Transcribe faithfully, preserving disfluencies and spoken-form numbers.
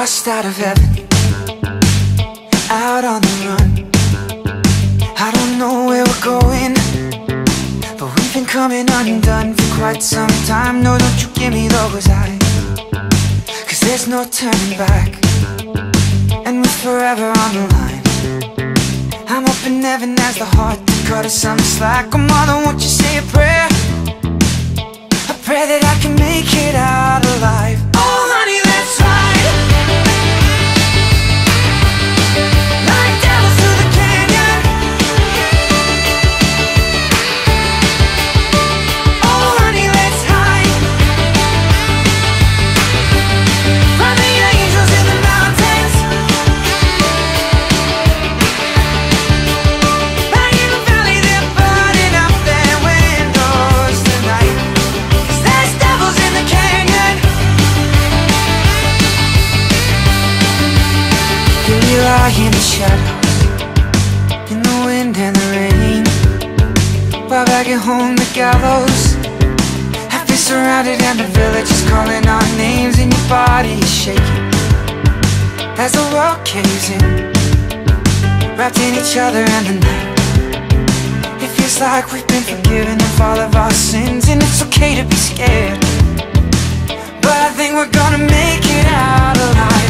Lost out of heaven, out on the run. I don't know where we're going, but we've been coming undone for quite some time. No, don't you give me those eyes, cause there's no turning back, and we're forever on the line. I'm hoping heaven has the heart to cut us some slack. Oh mother, won't you say a prayer, a prayer that I can make it out alive. Oh honey, let's ride like devils through the canyon. Oh honey, let's hide from the angels in the mountains. Back in the valley, they're burning up their windows tonight, cause there's devils in the canyon. Here we lie in the shadows, in the wind and the rain, while back at home the gallows have been surrounded and the village is calling our names, and your body is shaking as the world caves in, wrapped in each other and the night. It feels like we've been forgiven of all of our sins, and it's okay to be scared, but I think we're gonna make it out alive.